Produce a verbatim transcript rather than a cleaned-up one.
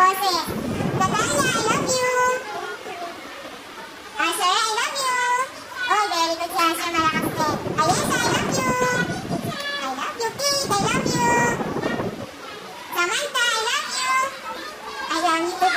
boses. Natalia, I love you. Asher, I love you. Oh, very good si Asher, malakas din. Ayesa, I love you. I love you, Kate, I love you. Samantha, I love you. I love you.